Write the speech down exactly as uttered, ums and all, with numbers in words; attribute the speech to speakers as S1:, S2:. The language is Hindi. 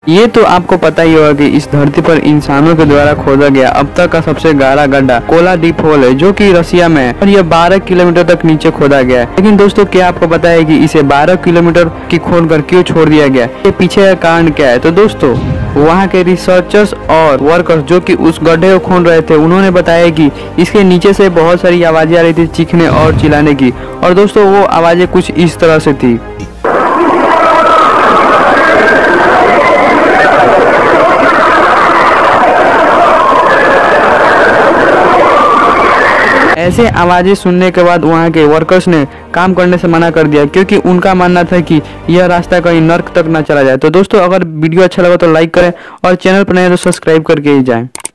S1: ये तो आपको पता ही होगा कि इस धरती पर इंसानों के द्वारा खोदा गया अब तक का सबसे गहरा गड्ढा कोला डीप होल है, जो कि रसिया में है और यह बारह किलोमीटर तक नीचे खोदा गया है। लेकिन दोस्तों, क्या आपको पता है कि इसे बारह किलोमीटर की खोद कर क्यों छोड़ दिया गया? ये पीछे का कारण क्या है? तो दोस्तों, वहाँ के रिसर्चर्स और वर्कर्स जो कि उस गड्ढे को खोद रहे थे, उन्होंने बताया कि इसके नीचे से बहुत सारी आवाजें आ रही थी चीखने और चिल्लाने की। और दोस्तों, वो आवाजें कुछ इस तरह से थी। ऐसे आवाजें सुनने के बाद वहाँ के वर्कर्स ने काम करने से मना कर दिया, क्योंकि उनका मानना था कि यह रास्ता कहीं नर्क तक ना चला जाए। तो दोस्तों, अगर वीडियो अच्छा लगा तो लाइक करें और चैनल पर नए तो सब्सक्राइब करके ही जाएं।